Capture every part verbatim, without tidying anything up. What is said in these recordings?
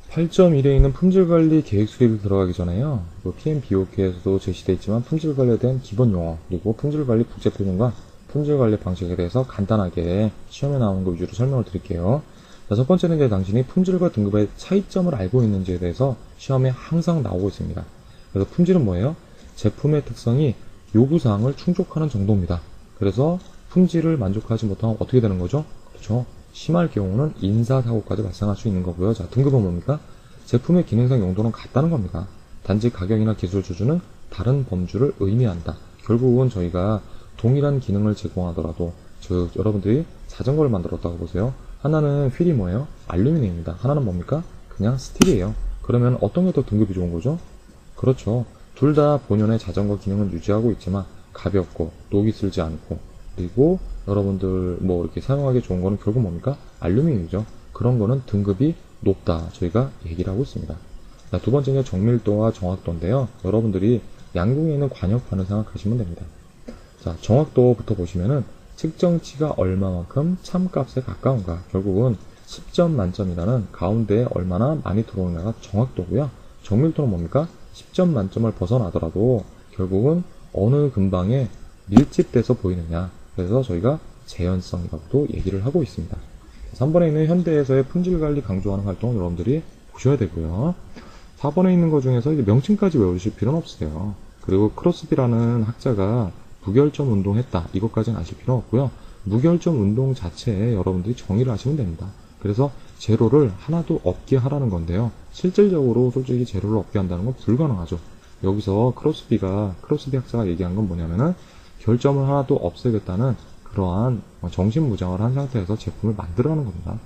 팔 점 일에 있는 품질관리 계획 수립을 들어가기 전에요. 피엠비오케에서도 제시되어 있지만 품질관리에 대한 기본 용어, 그리고 품질관리 국제표준과 품질관리 방식에 대해서 간단하게 시험에 나오는 거 위주로 설명을 드릴게요. 자, 첫 번째는 이제 당신이 품질과 등급의 차이점을 알고 있는지에 대해서 시험에 항상 나오고 있습니다. 그래서 품질은 뭐예요? 제품의 특성이 요구사항을 충족하는 정도입니다. 그래서 품질을 만족하지 못하면 어떻게 되는 거죠? 그렇죠. 심할 경우는 인사사고까지 발생할 수 있는 거고요. 자, 등급은 뭡니까? 제품의 기능상 용도는 같다는 겁니다. 단지 가격이나 기술 수준은 다른 범주를 의미한다. 결국은 저희가 동일한 기능을 제공하더라도 즉 여러분들이 자전거를 만들었다고 보세요. 하나는 휠이 뭐예요? 알루미늄입니다. 하나는 뭡니까? 그냥 스틸이에요. 그러면 어떤 게 더 등급이 좋은 거죠? 그렇죠. 둘 다 본연의 자전거 기능은 유지하고 있지만 가볍고 녹이 슬지 않고 그리고 여러분들 뭐 이렇게 사용하기 좋은 거는 결국 뭡니까? 알루미늄이죠. 그런 거는 등급이 높다. 저희가 얘기를 하고 있습니다. 자, 두 번째는 정밀도와 정확도인데요. 여러분들이 양궁에 있는 관역판을 생각하시면 됩니다. 자, 정확도부터 보시면은 측정치가 얼마만큼 참값에 가까운가. 결국은 십 점 만점이라는 가운데에 얼마나 많이 들어오느냐가 정확도고요. 정밀도는 뭡니까? 십 점 만점을 벗어나더라도 결국은 어느 근방에 밀집돼서 보이느냐. 그래서 저희가 재현성이라고도 얘기를 하고 있습니다. 삼 번에 있는 현대에서의 품질관리 강조하는 활동을 여러분들이 보셔야 되고요. 사 번에 있는 것 중에서 이제 명칭까지 외우실 필요는 없어요. 그리고 크로스비라는 학자가 무결점 운동했다. 이것까지는 아실 필요 없고요. 무결점 운동 자체에 여러분들이 정의를 하시면 됩니다. 그래서 제로를 하나도 없게 하라는 건데요. 실질적으로 솔직히 제로를 없게 한다는 건 불가능하죠. 여기서 크로스비가, 크로스비 학자가 얘기한 건 뭐냐면은 결점을 하나도 없애겠다는 그러한 정신무장을 한 상태에서 제품을 만들어가는 겁니다.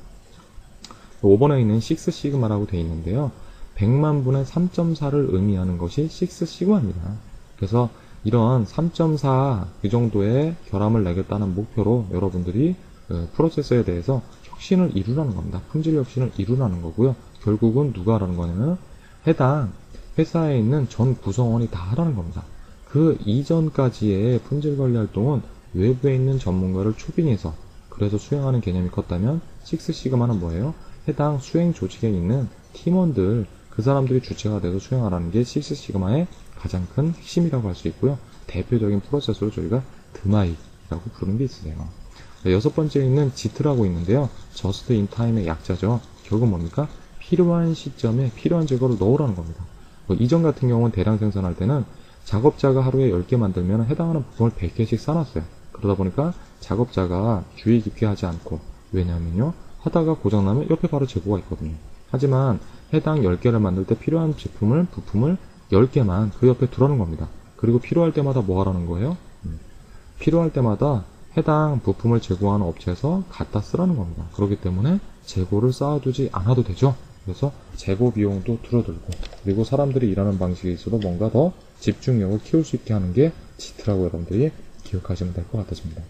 오 번에 있는 식스 시그마라고 되어 있는데요. 백만 분의 삼 점 사를 의미하는 것이 식스 시그마입니다. 그래서 이런 삼 점 사 그 정도의 결함을 내겠다는 목표로 여러분들이 그 프로세서에 대해서 혁신을 이루라는 겁니다. 품질 혁신을 이루라는 거고요. 결국은 누가 하라는 거냐면 해당 회사에 있는 전 구성원이 다 하라는 겁니다. 그 이전까지의 품질관리 활동은 외부에 있는 전문가를 초빙해서 그래서 수행하는 개념이 컸다면 식스 시그마는 뭐예요? 해당 수행 조직에 있는 팀원들 그 사람들이 주체가 돼서 수행하라는 게 식스 시그마의 가장 큰 핵심이라고 할 수 있고요. 대표적인 프로세스로 저희가 드마이라고 부르는 게 있어요. 여섯 번째에 있는 지트라고 있는데요. Just in Time의 약자죠. 결국은 뭡니까? 필요한 시점에 필요한 재고를 넣으라는 겁니다. 뭐 이전 같은 경우는 대량 생산할 때는 작업자가 하루에 열 개 만들면 해당하는 부품을 백 개씩 싸놨어요. 그러다 보니까 작업자가 주의 깊게 하지 않고 왜냐하면요. 하다가 고장나면 옆에 바로 재고가 있거든요. 하지만 해당 열 개를 만들 때 필요한 제품을, 부품을 열 개만 그 옆에 두라는 겁니다. 그리고 필요할 때마다 뭐 하라는 거예요? 음. 필요할 때마다 해당 부품을 제공하는 업체에서 갖다 쓰라는 겁니다. 그렇기 때문에 재고를 쌓아두지 않아도 되죠. 그래서 재고 비용도 줄어들고 그리고 사람들이 일하는 방식에 있어도 뭔가 더 집중력을 키울 수 있게 하는 게 지트라고 여러분들이 기억하시면 될 것 같아집니다.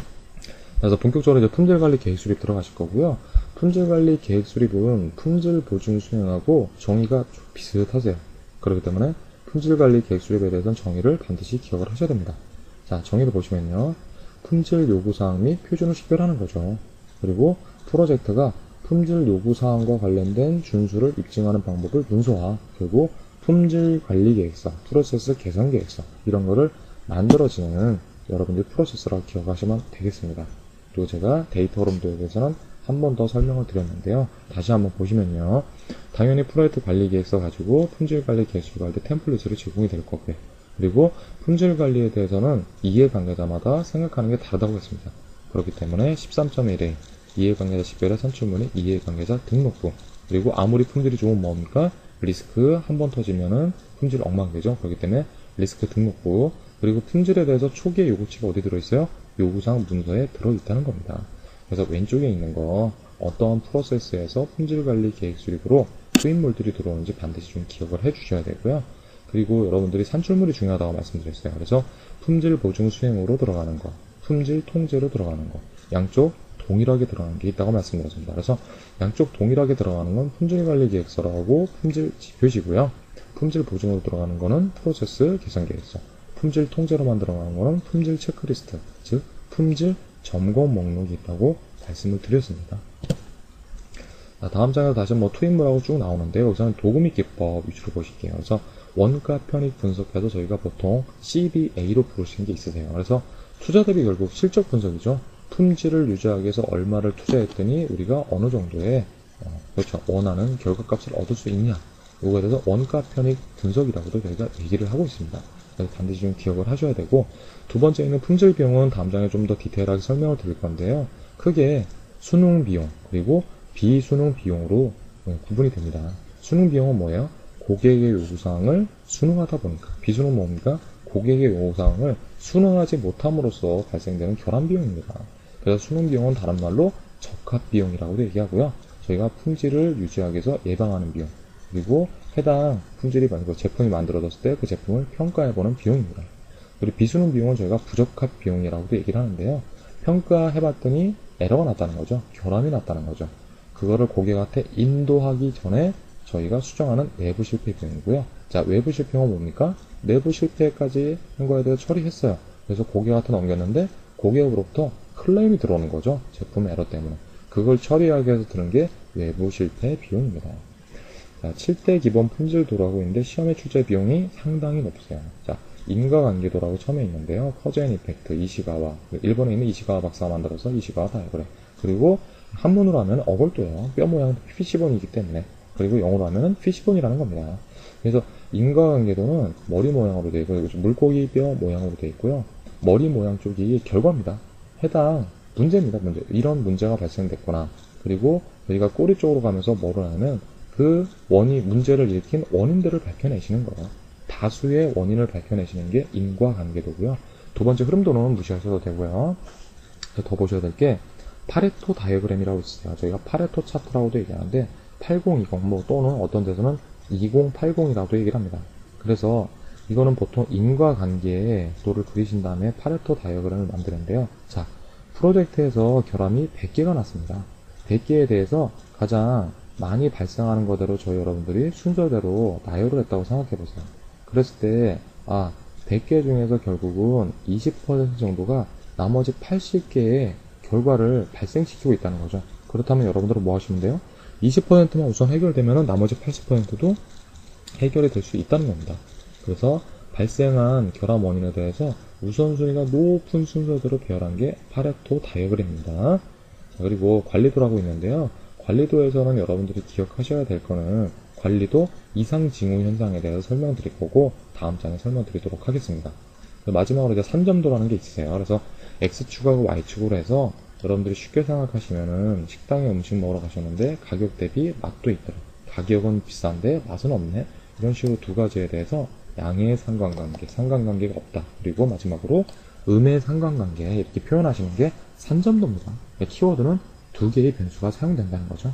그래서 본격적으로 이제 품질관리 계획 수립 들어가실 거고요. 품질관리 계획 수립은 품질 보증 수행하고 정의가 좀 비슷하세요. 그렇기 때문에 품질관리 계획 수립에 대해서는 정의를 반드시 기억을 하셔야 됩니다. 자, 정의를 보시면요. 품질 요구사항 및 표준을 식별하는 거죠. 그리고 프로젝트가 품질 요구사항과 관련된 준수를 입증하는 방법을 문서화, 그리고 품질 관리 계획서, 프로세스 개선 계획서 이런 거를 만들어지는 여러분들 프로세스라고 기억하시면 되겠습니다. 그리고 제가 데이터 오름도에 대해서는 한 번 더 설명을 드렸는데요. 다시 한번 보시면요. 당연히 프로젝트 관리 계획서 가지고 품질 관리 계획서를 할 때 템플릿으로 제공이 될 거고요. 그리고 품질 관리에 대해서는 이해관계자마다 생각하는 게 다르다고 했습니다. 그렇기 때문에 십삼 점 일에 이해관계자 식별의 선출문의 이해관계자 등록부, 그리고 아무리 품질이 좋으면 뭡니까? 리스크 한 번 터지면은 품질 엉망되죠. 그렇기 때문에 리스크 등록부, 그리고 품질에 대해서 초기의 요구치가 어디 들어있어요? 요구사항 문서에 들어있다는 겁니다. 그래서 왼쪽에 있는 거 어떠한 프로세스에서 품질관리 계획 수립으로 수입물들이 들어오는지 반드시 좀 기억을 해 주셔야 되고요. 그리고 여러분들이 산출물이 중요하다고 말씀드렸어요. 그래서 품질 보증 수행으로 들어가는 거, 품질 통제로 들어가는 거, 양쪽 동일하게 들어가는 게 있다고 말씀드렸습니다. 그래서 양쪽 동일하게 들어가는 건 품질관리 계획서라고 품질 지표시고요. 품질 보증으로 들어가는 거는 프로세스 개선 계획서, 품질 통제로만 들어가는 거는 품질 체크리스트, 즉 품질 점검 목록이 있다고 말씀을 드렸습니다. 자, 다음 장에서 다시 뭐 투입물하고 쭉 나오는데 여기서는 도구미 기법 위주로 보실게요. 그래서 원가 편익 분석해서 저희가 보통 씨비에이로 부르시는 게 있으세요. 그래서 투자 대비 결국 실적 분석이죠. 품질을 유지하기 위해서 얼마를 투자했더니 우리가 어느 정도의 어, 그렇죠. 원하는 결과값을 얻을 수 있냐. 이거에 대해서 원가 편익 분석이라고도 저희가 얘기를 하고 있습니다. 그래서 반드시 좀 기억을 하셔야 되고, 두 번째는 품질 비용은 다음 장에 좀 더 디테일하게 설명을 드릴 건데요. 크게 수능 비용 그리고 비수능 비용으로 구분이 됩니다. 수능 비용은 뭐예요? 고객의 요구사항을 수능하다 보니까. 비수능 뭡니까? 고객의 요구사항을 수능하지 못함으로써 발생되는 결함 비용입니다. 그래서 수능 비용은 다른 말로 적합 비용이라고도 얘기하고요. 저희가 품질을 유지하기 위해서 예방하는 비용, 그리고 해당 품질이 만들어 제품이 만들어졌을 때 그 제품을 평가해보는 비용입니다. 그리고 비수능 비용은 저희가 부적합 비용이라고도 얘기를 하는데요. 평가해봤더니 에러가 났다는 거죠. 결함이 났다는 거죠. 그거를 고객한테 인도하기 전에 저희가 수정하는 내부 실패 비용이고요. 자, 외부 실패는 뭡니까? 내부 실패까지 한 거에 대해서 처리했어요. 그래서 고객한테 넘겼는데 고객으로부터 클레임이 들어오는 거죠. 제품 에러 때문에. 그걸 처리하기 위해서 드는 게 외부 실패 비용입니다. 자, 칠 대 기본 품질도라고 있는데 시험의 출제 비용이 상당히 높으세요. 자, 인과관계도라고 처음에 있는데요. 커즈 앤 이펙트, 이시가와, 일본에 있는 이시가와 박사가 만들어서 이시가와 다이어그램. 그리고 한문으로 하면 어골도예요. 뼈 모양 피시본이기 때문에. 그리고 영어로 하면 피시본이라는 겁니다. 그래서 인과관계도는 머리 모양으로 되어 있고, 물고기 뼈 모양으로 되어 있고요. 머리 모양 쪽이 결과입니다. 해당 문제입니다. 문제. 이런 문제가 발생됐구나. 그리고 저희가 꼬리 쪽으로 가면서 뭐를 하냐면 그 원인, 문제를 일으킨 원인들을 밝혀내시는 거예요. 다수의 원인을 밝혀내시는 게 인과관계도고요. 두 번째 흐름도는 무시하셔도 되고요. 더 보셔야 될 게 파레토 다이어그램이라고 있어요. 저희가 파레토 차트라고도 얘기하는데 팔공이십 뭐 또는 어떤 데서는 이공팔공이라고 얘기를 합니다. 그래서 이거는 보통 인과관계의 도를 그리신 다음에 파레토 다이어그램을 만드는데요. 자, 프로젝트에서 결함이 백 개가 났습니다. 백 개에 대해서 가장 많이 발생하는 거대로 저희 여러분들이 순서대로 나열을 했다고 생각해 보세요. 그랬을 때, 아, 백 개 중에서 결국은 이십 퍼센트 정도가 나머지 팔십 개의 결과를 발생시키고 있다는 거죠. 그렇다면 여러분들은 뭐 하시면 돼요? 이십 퍼센트만 우선 해결되면 나머지 팔십 퍼센트도 해결이 될 수 있다는 겁니다. 그래서 발생한 결함 원인에 대해서 우선순위가 높은 순서대로 배열한 게 파레토 다이어그램입니다. 그리고 관리도라고 있는데요. 관리도에서는 여러분들이 기억하셔야 될 거는 관리도 이상 징후 현상에 대해서 설명드릴 거고 다음 장에 설명드리도록 하겠습니다. 마지막으로 이제 산점도라는 게 있으세요. 그래서 X축하고 Y축으로 해서 여러분들이 쉽게 생각하시면은 식당에 음식 먹으러 가셨는데 가격 대비 맛도 있더라. 가격은 비싼데 맛은 없네. 이런 식으로 두 가지에 대해서 양의 상관관계, 상관관계가 없다. 그리고 마지막으로 음의 상관관계 이렇게 표현하시는 게 산점도입니다. 키워드는 두 개의 변수가 사용된다는 거죠.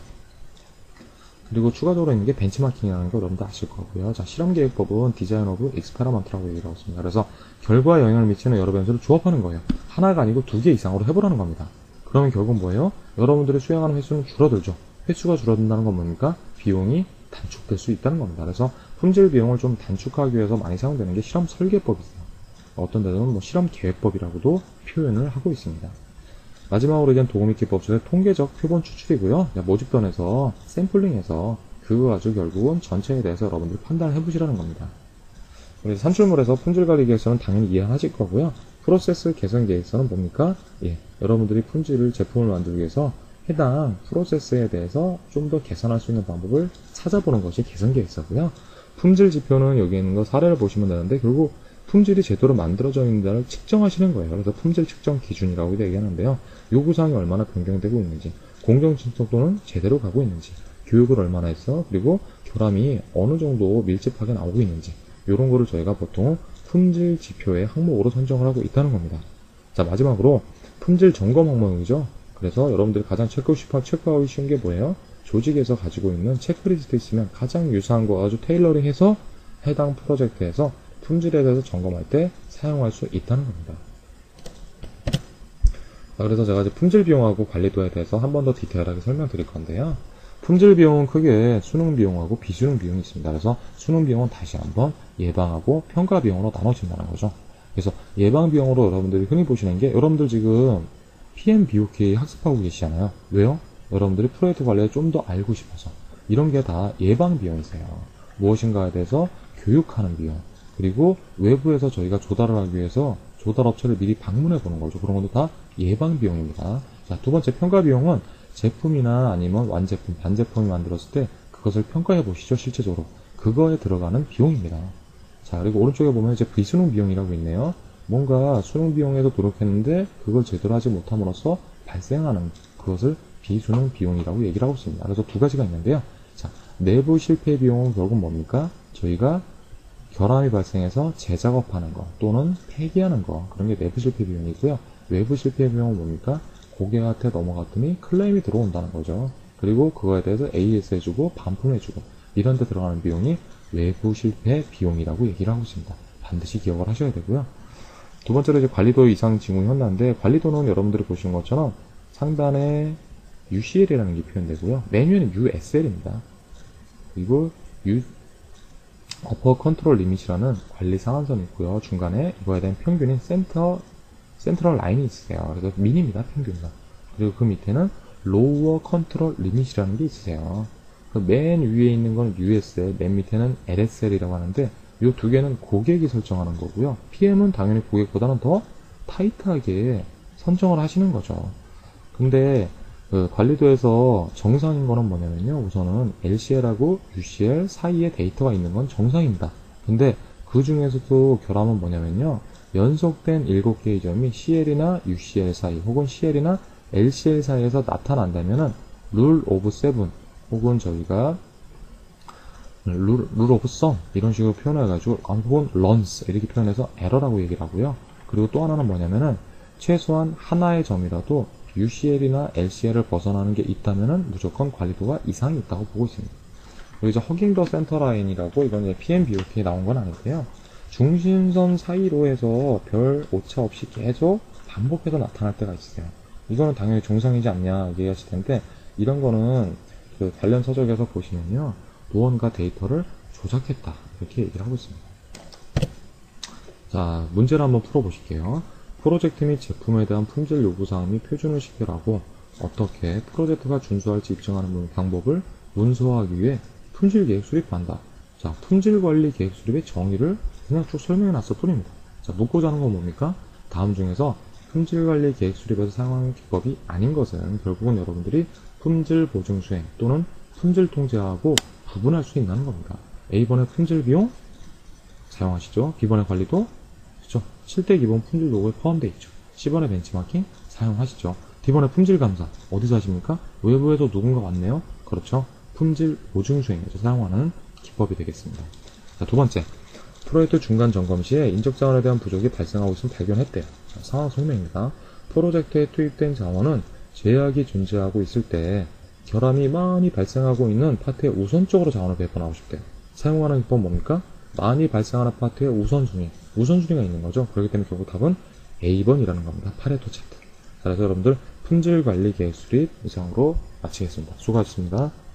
그리고 추가적으로 있는 게 벤치마킹이라는 거 여러분들 아실 거고요. 자, 실험계획법은 디자인 오브 익스페리먼트라고 얘기를 하고 있습니다. 그래서 결과에 영향을 미치는 여러 변수를 조합하는 거예요. 하나가 아니고 두 개 이상으로 해보라는 겁니다. 그러면 결국 뭐예요? 여러분들이 수행하는 횟수는 줄어들죠. 횟수가 줄어든다는 건 뭡니까? 비용이 단축될 수 있다는 겁니다. 그래서 품질 비용을 좀 단축하기 위해서 많이 사용되는 게 실험 설계법이세요. 어떤 데는 뭐 실험 계획법이라고도 표현을 하고 있습니다. 마지막으로 이제 도구미키법 중에 통계적 표본 추출이고요. 모집단에서 샘플링해서 그거 가지고 결국은 전체에 대해서 여러분들이 판단을 해보시라는 겁니다. 그래서 산출물에서 품질관리 계획서는 당연히 이해하실 거고요. 프로세스 개선 계획서는 뭡니까? 예, 여러분들이 품질을 제품을 만들기 위해서 해당 프로세스에 대해서 좀 더 개선할 수 있는 방법을 찾아보는 것이 개선 계획서고요. 품질 지표는 여기 있는 거 사례를 보시면 되는데 결국 품질이 제대로 만들어져 있는지를 측정하시는 거예요. 그래서 품질 측정 기준이라고 얘기하는데요. 요구사항이 얼마나 변경되고 있는지, 공정신속도는 제대로 가고 있는지, 교육을 얼마나 했어, 그리고 결함이 어느 정도 밀집하게 나오고 있는지, 이런 거를 저희가 보통 품질 지표의 항목으로 선정을 하고 있다는 겁니다. 자, 마지막으로 품질 점검 항목이죠. 그래서 여러분들이 가장 체크하고 싶어, 체크하기 쉬운 게 뭐예요? 조직에서 가지고 있는 체크리스트 있으면 가장 유사한 거 아주 테일러링해서 해당 프로젝트에서 품질에 대해서 점검할 때 사용할 수 있다는 겁니다. 자, 그래서 제가 이제 품질 비용하고 관리도에 대해서 한 번 더 디테일하게 설명드릴 건데요. 품질 비용은 크게 수능 비용하고 비수능 비용이 있습니다. 그래서 수능 비용은 다시 한번 예방하고 평가 비용으로 나눠진다는 거죠. 그래서 예방 비용으로 여러분들이 흔히 보시는 게 여러분들 지금 피엠비오케이 학습하고 계시잖아요. 왜요? 여러분들이 프로젝트 관리에 좀 더 알고 싶어서 이런 게 다 예방 비용이세요. 무엇인가에 대해서 교육하는 비용, 그리고 외부에서 저희가 조달을 하기 위해서 조달 업체를 미리 방문해 보는 거죠. 그런 것도 다 예방 비용입니다. 자, 두 번째 평가 비용은 제품이나 아니면 완제품, 반제품을 만들었을 때 그것을 평가해 보시죠. 실제적으로 그거에 들어가는 비용입니다. 자, 그리고 오른쪽에 보면 이제 비수능 비용이라고 있네요. 뭔가 수능 비용에서 노력했는데 그걸 제대로 하지 못함으로써 발생하는 그것을 비수능 비용이라고 얘기를 하고 있습니다. 그래서 두 가지가 있는데요. 자, 내부 실패 비용은 결국은 뭡니까? 저희가 결함이 발생해서 재작업하는 거 또는 폐기하는 거, 그런 게 내부 실패 비용이고요. 외부 실패 비용은 뭡니까? 고객한테 넘어갔더니 클레임이 들어온다는 거죠. 그리고 그거에 대해서 에이에스 해주고 반품해주고 이런 데 들어가는 비용이 외부 실패 비용이라고 얘기를 하고 있습니다. 반드시 기억을 하셔야 되고요. 두 번째로 이제 관리도 이상 징후 현황인데, 관리도는 여러분들이 보시는 것처럼 상단에 유씨엘이라는 게 표현되고요. 맨 위에는 유에스엘입니다. 그리고 U, 어퍼 컨트롤 리밋이라는 관리 상한선이 있고요. 중간에 이거에 대한 평균인 센터, 센트럴 라인이 있으세요. 그래서 민입니다. 평균가. 그리고 그 밑에는 로우어 컨트롤 리밋이라는 게 있으세요. 그 맨 위에 있는 건 유에스엘, 맨 밑에는 엘에스엘이라고 하는데, 이 두 개는 고객이 설정하는 거고요. 피엠은 당연히 고객보다는 더 타이트하게 선정을 하시는 거죠. 근데 그 관리도에서 정상인 거는 뭐냐면요. 우선은 엘씨엘하고 유씨엘 사이에 데이터가 있는 건 정상입니다. 근데 그 중에서도 결함은 뭐냐면요. 연속된 일곱 개의 점이 씨엘이나 유씨엘 사이 혹은 씨엘이나 엘씨엘 사이에서 나타난다면은 룰 오브 세븐 혹은 저희가 룰, 룰 오브 썸 이런 식으로 표현해가지고 혹은 런스 이렇게 표현해서 에러라고 얘기를 하고요. 그리고 또 하나는 뭐냐면은 최소한 하나의 점이라도 유씨엘이나 엘씨엘을 벗어나는 게 있다면은 무조건 관리도가 이상이 있다고 보고 있습니다. 그리고 이제 허깅 더 센터 라인이라고 이건 이제 피엠비오케이에 나온 건 아닌데요. 중심선 사이로 해서 별 오차 없이 계속 반복해서 나타날 때가 있어요. 이거는 당연히 정상이지 않냐 얘기하실 텐데, 이런 거는 그 관련 서적에서 보시면요. 무언가 데이터를 조작했다 이렇게 얘기를 하고 있습니다. 자, 문제를 한번 풀어보실게요. 프로젝트 및 제품에 대한 품질 요구사항 및 표준을 식별하고 어떻게 프로젝트가 준수할지 입증하는 방법을 문서화하기 위해 품질계획 수립한다. 자, 품질관리 계획 수립의 정의를 그냥 쭉 설명해 놨을 뿐입니다. 자, 묻고자 하는 건 뭡니까? 다음 중에서 품질관리 계획 수립에서 사용하는 기법이 아닌 것은 결국은 여러분들이 품질 보증 수행 또는 품질 통제하고 구분할 수 있는 겁니다. 에이번의 품질 비용 사용하시죠. 비번의 관리도 그렇죠. 칠 대 기본 품질 도구에 포함되어 있죠. 십번의 벤치마킹 사용하시죠. 디번의 품질 감사 어디서 하십니까? 외부에서 누군가 왔네요. 그렇죠. 품질 보증 수행에서 사용하는 기법이 되겠습니다. 자, 두 번째, 프로젝트 중간 점검 시에 인적 자원에 대한 부족이 발생하고 있음을 발견했대요. 자, 상황 설명입니다. 프로젝트에 투입된 자원은 제약이 존재하고 있을 때 결함이 많이 발생하고 있는 파트에 우선적으로 자원을 배분하고 싶대요. 사용하는 기법 뭡니까? 많이 발생하는 파트에 우선순위, 우선순위가 있는 거죠. 그렇기 때문에 결국 답은 에이번이라는 겁니다. 파레토 차트. 자, 그래서 여러분들 품질관리 계획 수립 이상으로 마치겠습니다. 수고하셨습니다.